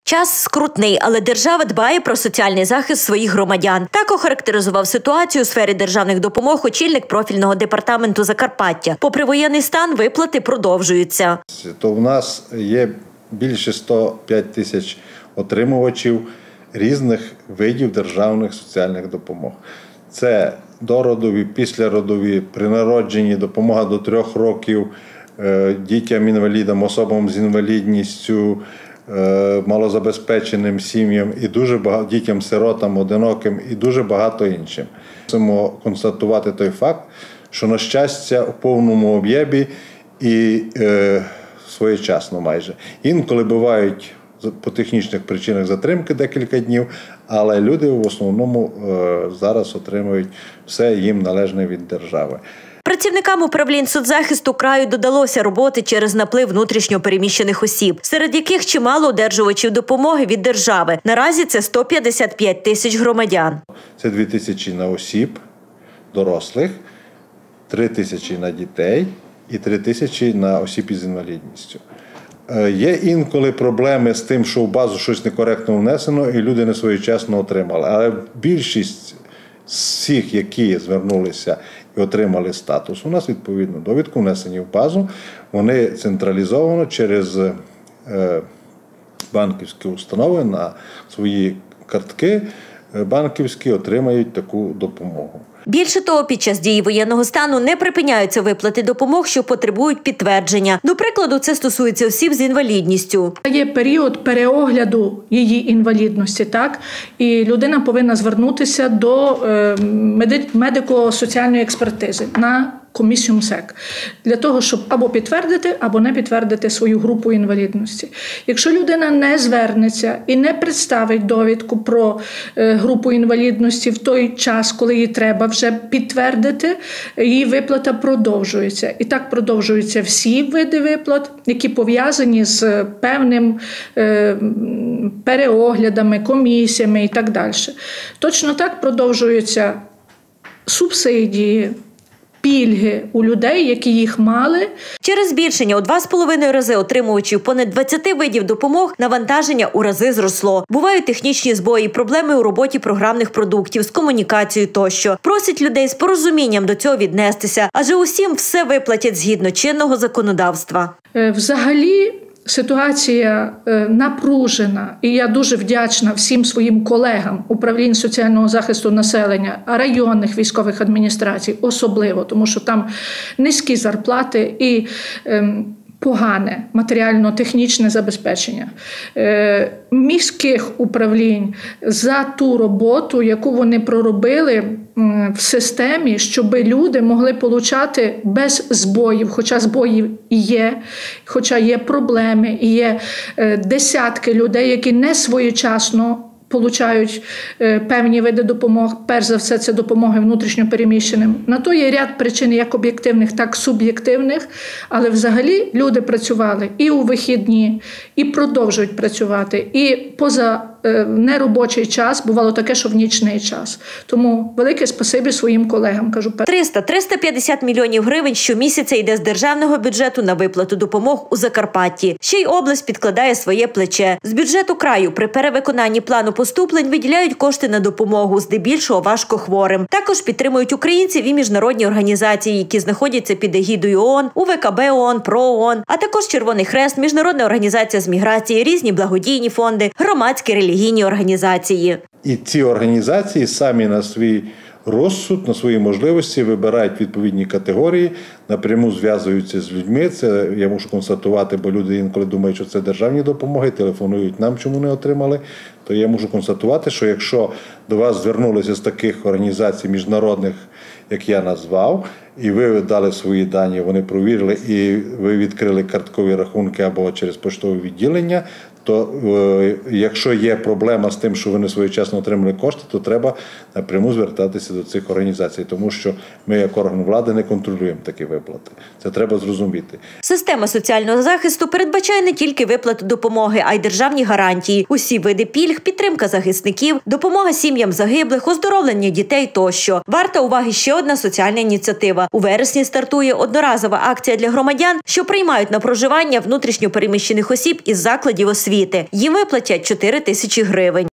Час скрутний, але держава дбає про соціальний захист своїх громадян. Так охарактеризував ситуацію у сфері державних допомог очільник профільного департаменту Закарпаття. Попри воєнний стан, виплати продовжуються. То в нас є більше 105 тисяч отримувачів різних видів державних соціальних допомог. Це дородові, післяродові, при народженні, допомога до 3 років дітям-інвалідам, особам з інвалідністю, малозабезпеченим сім'ям і дуже багато дітям-сиротам, одиноким і дуже багато іншим. Мусимо констатувати той факт, що, на щастя, у повному об'ємі і своєчасно майже. Інколи бувають по технічних причинах затримки декілька днів, але люди в основному зараз отримують все їм належне від держави. Працівникам управлінь соцзахисту краю додалося роботи через наплив внутрішньо переміщених осіб, серед яких чимало одержувачів допомоги від держави. Наразі це 155 тисяч громадян. Це 2 тисячі на осіб, дорослих, 3 тисячі на дітей і 3 тисячі на осіб із інвалідністю. Є інколи проблеми з тим, що в базу щось некоректно внесено і люди не своєчасно отримали. Але більшість з всіх, які звернулися і отримали статус, у нас відповідно довідку внесені в базу, вони централізовано через банківські установи на свої картки банківські отримають таку допомогу. Більше того, під час дії воєнного стану не припиняються виплати допомог, що потребують підтвердження. До прикладу, це стосується осіб з інвалідністю. Є період переогляду її інвалідності, так? І людина повинна звернутися до медико-соціальної експертизи на комісію МСЕК, для того, щоб або підтвердити, або не підтвердити свою групу інвалідності. Якщо людина не звернеться і не представить довідку про групу інвалідності в той час, коли їй треба вже підтвердити, її виплата продовжується. І так продовжуються всі види виплат, які пов'язані з певним переоглядами, комісіями і так далі. Точно так продовжуються субсидії, пільги у людей, які їх мали. Через збільшення у 2,5 рази отримувачів понад 20 видів допомог навантаження у рази зросло. Бувають технічні збої, проблеми у роботі програмних продуктів, з комунікацією тощо. Просять людей з порозумінням до цього віднестися, адже усім все виплатять згідно чинного законодавства. Взагалі, ситуація напружена, і я дуже вдячна всім своїм колегам управлінь соціального захисту населення, районних військових адміністрацій особливо, тому що там низькі зарплати і погане матеріально-технічне забезпечення міських управлінь за ту роботу, яку вони проробили в системі, щоб люди могли отримати без збоїв, хоча збої є, хоча є проблеми, і є десятки людей, які не своєчасно получають певні види допомог. Перш за все, це допомоги внутрішньопереміщеним. На то є ряд причин як об'єктивних, так і суб'єктивних. Але взагалі люди працювали і у вихідні, і продовжують працювати, і поза неробочий час, бувало таке, що в нічний час. Тому велике спасибі своїм колегам, кажу. 300-350 мільйонів гривень щомісяця йде з державного бюджету на виплату допомог у Закарпатті. Ще й область підкладає своє плече. З бюджету краю при перевиконанні плану поступлень виділяють кошти на допомогу, здебільшого важкохворим. Також підтримують українців і міжнародні організації, які знаходяться під егідою ООН, УВКБ ООН, ПРО-ООН, а також Червоний Хрест, Міжнародна організація з міграції, різні благодійні фонди, громадські релігійні організації. І ці організації самі на свій розсуд, на свої можливості вибирають відповідні категорії, напряму зв'язуються з людьми. Це я мушу констатувати, бо люди інколи думають, що це державні допомоги, телефонують нам, чому не отримали. То я можу констатувати, що якщо до вас звернулися з таких організацій міжнародних, як я назвав, і ви дали свої дані, вони провірили, і ви відкрили карткові рахунки або через поштове відділення, то якщо є проблема з тим, що ви не своєчасно отримали кошти, то треба напряму звертатися до цих організацій, тому що ми як орган влади не контролюємо такі виплати. Це треба зрозуміти. Система соціального захисту передбачає не тільки виплату допомоги, а й державні гарантії, усі види пільг, підтримка захисників, допомога сім'ям загиблих, оздоровлення дітей тощо. Варта уваги ще одна соціальна ініціатива. У вересні стартує одноразова акція для громадян, що приймають на проживання внутрішньо переміщених осіб із закладів освіти. освіти. Їм виплатять 4 тисячі гривень.